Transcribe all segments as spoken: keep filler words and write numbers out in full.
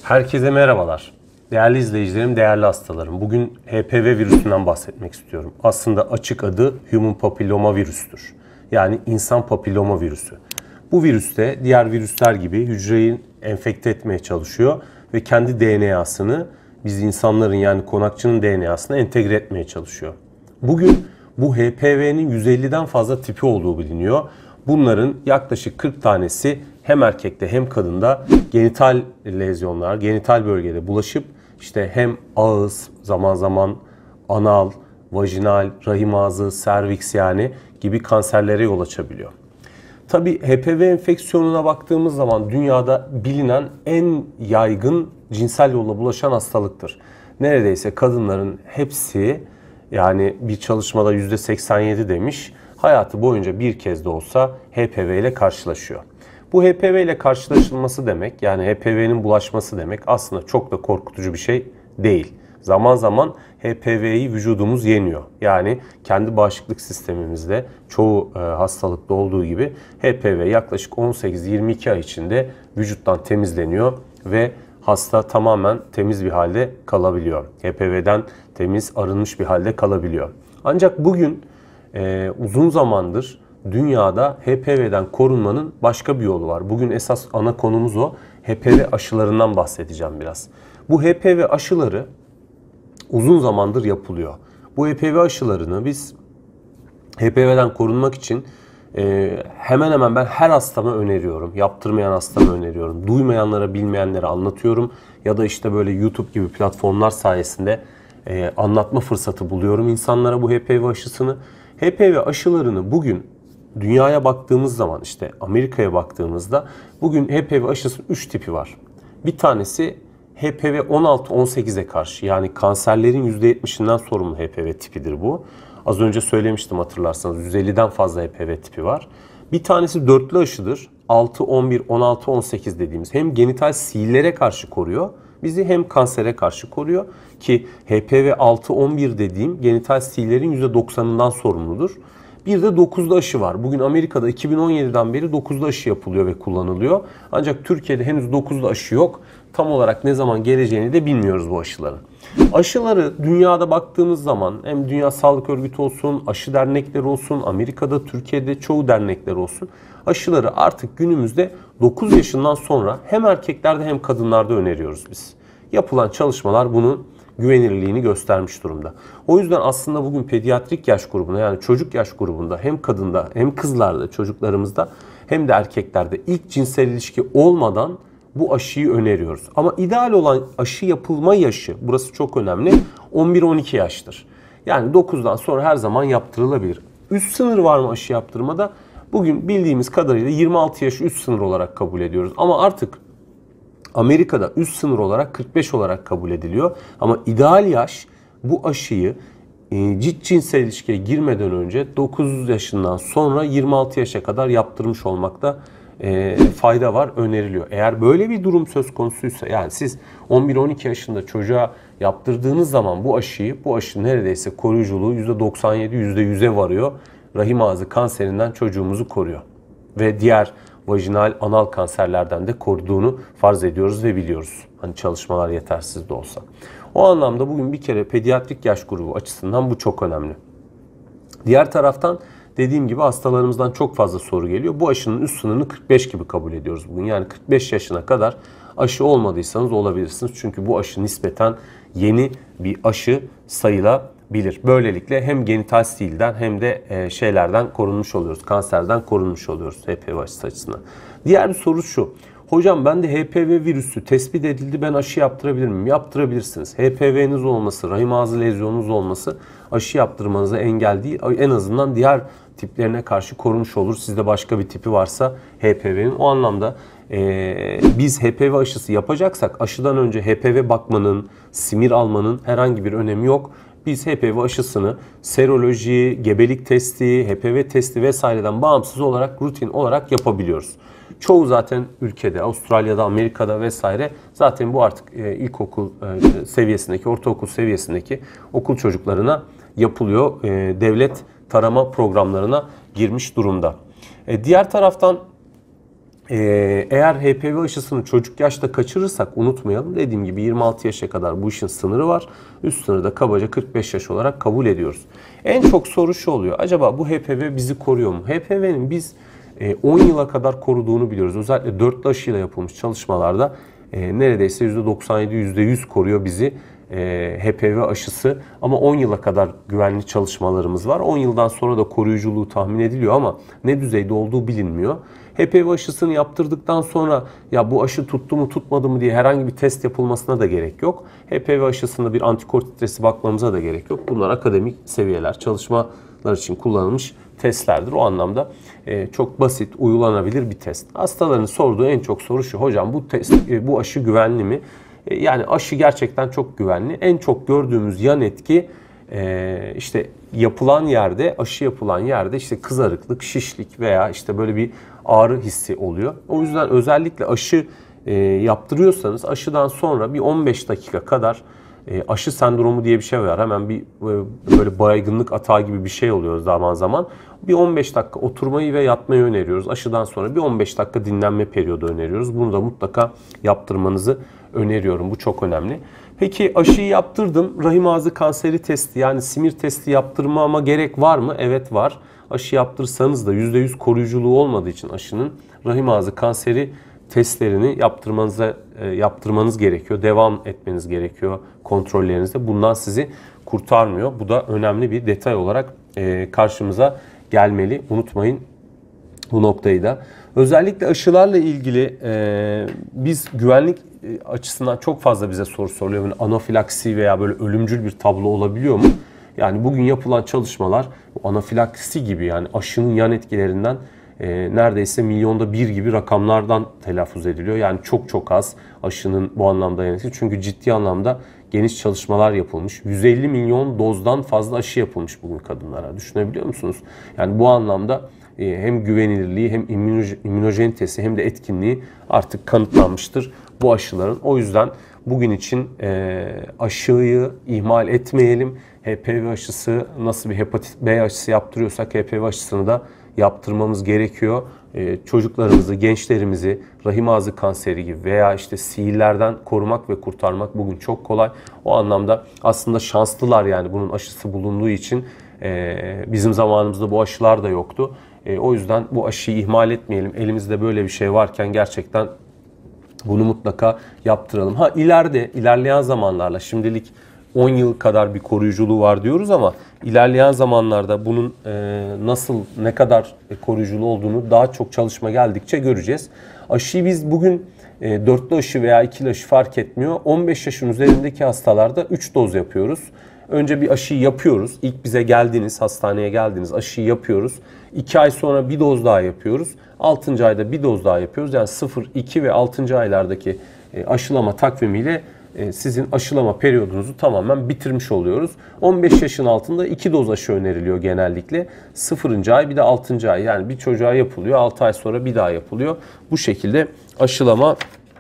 Herkese merhabalar. Değerli izleyicilerim, değerli hastalarım. Bugün H P V virüsünden bahsetmek istiyorum. Aslında açık adı Human Papilloma virüstür. Yani insan papilloma virüsü. Bu virüs de diğer virüsler gibi hücreyi enfekte etmeye çalışıyor ve kendi D N A'sını biz insanların yani konakçının D N A'sına entegre etmeye çalışıyor. Bugün bu H P V'nin yüz elliden fazla tipi olduğu biliniyor. Bunların yaklaşık kırk tanesi hem erkekte hem kadında genital lezyonlar, genital bölgede bulaşıp işte hem ağız, zaman zaman anal, vajinal, rahim ağzı, serviks yani gibi kanserlere yol açabiliyor. Tabii H P V enfeksiyonuna baktığımız zaman dünyada bilinen en yaygın cinsel yolla bulaşan hastalıktır. Neredeyse kadınların hepsi, yani bir çalışmada yüzde seksen yedi demiş, hayatı boyunca bir kez de olsa H P V ile karşılaşıyor. Bu H P V ile karşılaşılması demek, yani H P V'nin bulaşması demek aslında çok da korkutucu bir şey değil. Zaman zaman H P V'yi vücudumuz yeniyor. Yani kendi bağışıklık sistemimizde çoğu e, hastalıkta olduğu gibi H P V yaklaşık on sekiz yirmi iki ay içinde vücuttan temizleniyor ve hasta tamamen temiz bir halde kalabiliyor. H P V'den temiz, arınmış bir halde kalabiliyor. Ancak bugün e, uzun zamandır dünyada H P V'den korunmanın başka bir yolu var. Bugün esas ana konumuz o. H P V aşılarından bahsedeceğim biraz. Bu H P V aşıları uzun zamandır yapılıyor. Bu H P V aşılarını biz H P V'den korunmak için e, hemen hemen ben her hastama öneriyorum. Yaptırmayan hastama öneriyorum. Duymayanlara, bilmeyenlere anlatıyorum. Ya da işte böyle YouTube gibi platformlar sayesinde e, anlatma fırsatı buluyorum insanlara bu H P V aşısını. H P V aşılarını bugün dünyaya baktığımız zaman, işte Amerika'ya baktığımızda bugün H P V aşısının üç tipi var. Bir tanesi H P V on altı on sekize karşı, yani kanserlerin yüzde yetmişinden sorumlu H P V tipidir bu. Az önce söylemiştim hatırlarsanız, yüz elliden fazla H P V tipi var. Bir tanesi dörtlü aşıdır. altı on bir on altı on sekiz dediğimiz hem genital sihirlere karşı koruyor bizi hem kansere karşı koruyor ki H P V altı on bir dediğim genital sihirlerin yüzde doksanından sorumludur. Bir de dokuzlu aşı var. Bugün Amerika'da iki bin on yediden beri dokuzlu aşı yapılıyor ve kullanılıyor. Ancak Türkiye'de henüz dokuzlu aşı yok. Tam olarak ne zaman geleceğini de bilmiyoruz bu aşıların. Aşıları dünyada baktığımız zaman hem Dünya Sağlık Örgütü olsun, aşı dernekleri olsun, Amerika'da, Türkiye'de çoğu dernekler olsun, aşıları artık günümüzde dokuz yaşından sonra hem erkeklerde hem kadınlarda öneriyoruz biz. Yapılan çalışmalar bunun güvenilirliğini göstermiş durumda. O yüzden aslında bugün pediatrik yaş grubunda, yani çocuk yaş grubunda hem kadında hem kızlarda, çocuklarımızda hem de erkeklerde ilk cinsel ilişki olmadan bu aşıyı öneriyoruz. Ama ideal olan aşı yapılma yaşı, burası çok önemli, on bir on iki yaştır. Yani dokuzdan sonra her zaman yaptırılabilir. Üst sınır var mı aşı yaptırmada? Bugün bildiğimiz kadarıyla yirmi altı yaşı üst sınır olarak kabul ediyoruz. Ama artık Amerika'da üst sınır olarak kırk beş olarak kabul ediliyor. Ama ideal yaş bu aşıyı e, cilt cinsel ilişkiye girmeden önce dokuz yaşından sonra yirmi altı yaşa kadar yaptırmış olmakta e, fayda var, öneriliyor. Eğer böyle bir durum söz konusuysa, yani siz on bir on iki yaşında çocuğa yaptırdığınız zaman bu aşıyı, bu aşı neredeyse koruyuculuğu yüzde doksan yedi yüzde yüze varıyor. Rahim ağzı kanserinden çocuğumuzu koruyor. Ve diğer vajinal, anal kanserlerden de koruduğunu farz ediyoruz ve biliyoruz. Hani çalışmalar yetersiz de olsa. O anlamda bugün bir kere pediatrik yaş grubu açısından bu çok önemli. Diğer taraftan dediğim gibi hastalarımızdan çok fazla soru geliyor. Bu aşının üst sınırını kırk beş gibi kabul ediyoruz bugün. Yani kırk beş yaşına kadar aşı olmadıysanız olabilirsiniz. Çünkü bu aşı nispeten yeni bir aşı sayılabilir. Böylelikle hem genital sihirden hem de şeylerden korunmuş oluyoruz. Kanserden korunmuş oluyoruz H P V aşısı açısından. Diğer bir soru şu. Hocam bende H P V virüsü tespit edildi, ben aşı yaptırabilir miyim? Yaptırabilirsiniz. H P V'niz olması, rahim ağzı lezyonunuz olması aşı yaptırmanıza engel değil. En azından diğer tiplerine karşı korumuş olur. Sizde başka bir tipi varsa H P V'nin. O anlamda e, biz H P V aşısı yapacaksak aşıdan önce H P V bakmanın, simir almanın herhangi bir önemi yok. Biz H P V aşısını seroloji, gebelik testi, H P V testi vesaireden bağımsız olarak, rutin olarak yapabiliyoruz. Çoğu zaten ülkede, Avustralya'da, Amerika'da vesaire zaten bu artık e, ilkokul e, seviyesindeki, ortaokul seviyesindeki okul çocuklarına yapılıyor. E, devlet tarama programlarına girmiş durumda. E, diğer taraftan Ee, eğer H P V aşısını çocuk yaşta kaçırırsak unutmayalım, dediğim gibi yirmi altı yaşa kadar bu işin sınırı var. Üst sınırı da kabaca kırk beş yaş olarak kabul ediyoruz. En çok soru şu oluyor: acaba bu H P V bizi koruyor mu? H P V'nin biz on yıla kadar koruduğunu biliyoruz. Özellikle dörtlü aşıyla yapılmış çalışmalarda e, neredeyse yüzde doksan yedi yüzde yüz koruyor bizi e, H P V aşısı. Ama on yıla kadar güvenli çalışmalarımız var. on yıldan sonra da koruyuculuğu tahmin ediliyor ama ne düzeyde olduğu bilinmiyor. H P V aşısını yaptırdıktan sonra ya bu aşı tuttu mu tutmadı mı diye herhangi bir test yapılmasına da gerek yok. H P V aşısında bir antikor titresi bakmamıza da gerek yok. Bunlar akademik seviyeler, çalışmalar için kullanılmış testlerdir. O anlamda e, çok basit, uygulanabilir bir test. Hastaların sorduğu en çok soru şu: hocam bu test, e, bu aşı güvenli mi? E, yani aşı gerçekten çok güvenli. En çok gördüğümüz yan etki e, işte yapılan yerde, aşı yapılan yerde işte kızarıklık, şişlik veya işte böyle bir ağrı hissi oluyor. O yüzden özellikle aşı e, yaptırıyorsanız aşıdan sonra bir on beş dakika kadar e, aşı sendromu diye bir şey var. Hemen bir e, böyle baygınlık atağı gibi bir şey oluyor zaman zaman. Bir on beş dakika oturmayı ve yatmayı öneriyoruz. Aşıdan sonra bir on beş dakika dinlenme periyodu öneriyoruz. Bunu da mutlaka yaptırmanızı öneriyorum. Bu çok önemli. Peki aşıyı yaptırdım. Rahim ağzı kanseri testi, yani simir testi yaptırmama gerek var mı? Evet, var. Aşı yaptırsanız da yüzde yüz koruyuculuğu olmadığı için aşının rahim ağzı kanseri testlerini yaptırmanıza e, yaptırmanız gerekiyor. Devam etmeniz gerekiyor kontrollerinizde. Bundan sizi kurtarmıyor. Bu da önemli bir detay olarak e, karşımıza gelmeli. Unutmayın bu noktayı da. Özellikle aşılarla ilgili e, biz güvenlik açısından çok fazla bize soru soruluyor. Yani anafilaksi veya böyle ölümcül bir tablo olabiliyor mu? Yani bugün yapılan çalışmalar anafilaksi gibi, yani aşının yan etkilerinden e, neredeyse milyonda bir gibi rakamlardan telaffuz ediliyor. Yani çok çok az aşının bu anlamda yan etkisi. Çünkü ciddi anlamda geniş çalışmalar yapılmış. yüz elli milyon dozdan fazla aşı yapılmış bugün kadınlara. Düşünebiliyor musunuz? Yani bu anlamda hem güvenilirliği hem immünojenitesi hem de etkinliği artık kanıtlanmıştır bu aşıların. O yüzden bugün için aşıyı ihmal etmeyelim. H P V aşısı, nasıl bir hepatit B aşısı yaptırıyorsak H P V aşısını da yaptırmamız gerekiyor. Çocuklarımızı, gençlerimizi rahim ağzı kanseri gibi veya işte sihirlerden korumak ve kurtarmak bugün çok kolay. O anlamda aslında şanslılar, yani bunun aşısı bulunduğu için. Bizim zamanımızda bu aşılar da yoktu. O yüzden bu aşıyı ihmal etmeyelim. Elimizde böyle bir şey varken gerçekten bunu mutlaka yaptıralım. Ha ileride, ilerleyen zamanlarla, şimdilik on yıl kadar bir koruyuculuğu var diyoruz ama ilerleyen zamanlarda bunun nasıl, ne kadar koruyuculuğu olduğunu daha çok çalışma geldikçe göreceğiz. Aşıyı biz bugün dörtlü aşı veya ikili aşı fark etmiyor. on beş yaşın üzerindeki hastalarda üç doz yapıyoruz. Önce bir aşıyı yapıyoruz. İlk bize geldiniz, hastaneye geldiniz, aşıyı yapıyoruz. iki ay sonra bir doz daha yapıyoruz. altıncı ayda bir doz daha yapıyoruz. Yani sıfır, iki ve altıncı aylardaki aşılama takvimiyle sizin aşılama periyodunuzu tamamen bitirmiş oluyoruz. on beş yaşın altında iki doz aşı öneriliyor genellikle. sıfırıncı ay bir de altıncı ay, yani bir çocuğa yapılıyor. altı ay sonra bir daha yapılıyor. Bu şekilde aşılama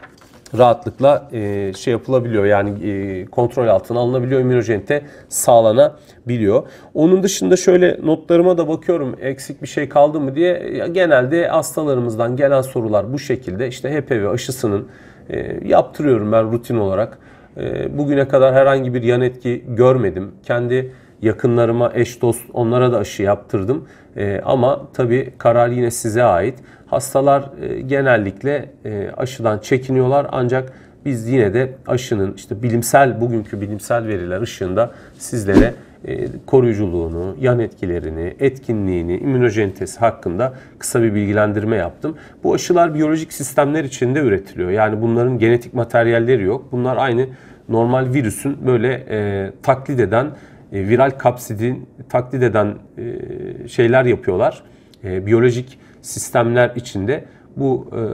rahatlıkla e, şey yapılabiliyor, yani e, kontrol altına alınabiliyor, immünojenite sağlanabiliyor. Onun dışında şöyle notlarıma da bakıyorum, eksik bir şey kaldı mı diye. Genelde hastalarımızdan gelen sorular bu şekilde. İşte H P V aşısının e, yaptırıyorum ben rutin olarak. E, bugüne kadar herhangi bir yan etki görmedim. Kendi yakınlarıma, eş dost, onlara da aşı yaptırdım. E, ama tabii karar yine size ait. Hastalar e, genellikle e, aşıdan çekiniyorlar, ancak biz yine de aşının işte bilimsel, bugünkü bilimsel veriler ışığında sizlere e, koruyuculuğunu, yan etkilerini, etkinliğini, immünojenitesi hakkında kısa bir bilgilendirme yaptım. Bu aşılar biyolojik sistemler içinde üretiliyor. Yani bunların genetik materyalleri yok. Bunlar aynı normal virüsün böyle e, taklit eden, e, viral kapsidin taklit eden e, şeyler yapıyorlar. E, biyolojik sistemler içinde bu e,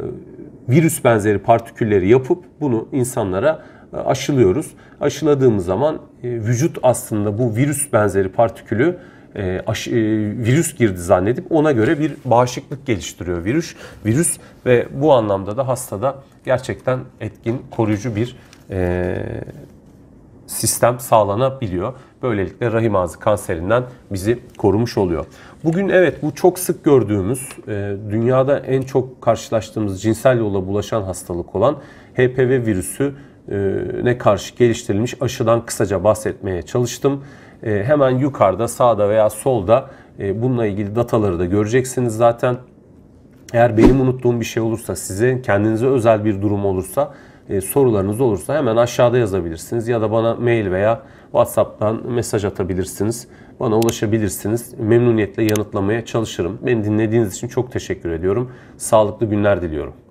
virüs benzeri partikülleri yapıp bunu insanlara e, aşılıyoruz. Aşıladığımız zaman e, vücut aslında bu virüs benzeri partikülü e, aşı, e, virüs girdi zannedip ona göre bir bağışıklık geliştiriyor virüs. Virüs ve bu anlamda da hastada gerçekten etkin, koruyucu bir e, sistem sağlanabiliyor. Böylelikle rahim ağzı kanserinden bizi korumuş oluyor. Bugün evet bu çok sık gördüğümüz, dünyada en çok karşılaştığımız cinsel yolla bulaşan hastalık olan H P V virüsü ne karşı geliştirilmiş aşıdan kısaca bahsetmeye çalıştım. Hemen yukarıda, sağda veya solda bununla ilgili dataları da göreceksiniz zaten. Eğer benim unuttuğum bir şey olursa, size kendinize özel bir durum olursa, sorularınız olursa hemen aşağıda yazabilirsiniz ya da bana mail veya WhatsApp'tan mesaj atabilirsiniz. Bana ulaşabilirsiniz. Memnuniyetle yanıtlamaya çalışırım. Beni dinlediğiniz için çok teşekkür ediyorum. Sağlıklı günler diliyorum.